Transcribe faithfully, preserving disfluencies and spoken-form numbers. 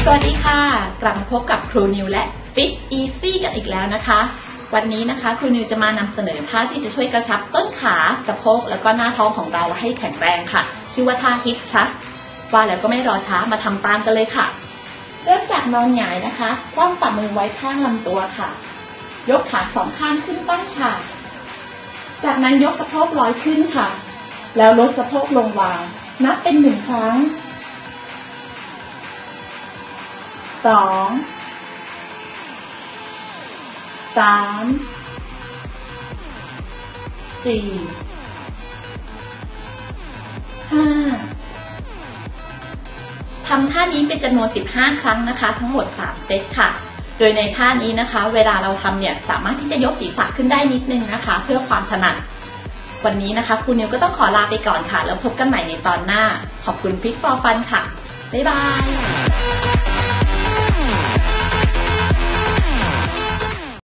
วัสดีค่ะกลับมาพบกับครูนิวและ Fit Easy กันอีกแล้วนะคะวันนี้นะคะครูนิวจะมานำเสนอท่าที่จะช่วยกระชับต้นขาสะโพกแล้วก็หน้าท้องของเราให้แข็งแรงค่ะชื่อว่าท่า Hip Thrust ว่าแล้วก็ไม่รอช้ามาทำตามกันเลยค่ะเริ่มจากนอนหงายนะคะคว่ำฝ่ามือไว้ข้างลำตัวค่ะยกขาสองข้างขึ้นตั้งฉากจากนั้นยกสะโพกลอยขึ้นค่ะแล้วลดสะโพกลงวางนับเป็นหนึ่งครั้งสองสามสี่ห้าทำท่านี้เป็นจำนวนสิบห้าครั้งนะคะทั้งหมดสามเซตค่ะโดยในท่านี้นะคะเวลาเราทำเนี่ยสามารถที่จะยกศีรษะขึ้นได้นิดนึงนะคะเพื่อความถนัดวันนี้นะคะครูนิวก็ต้องขอลาไปก่อนค่ะแล้วพบกันใหม่ในตอนหน้าขอบคุณ Fit for Fun ค่ะบ๊ายบาย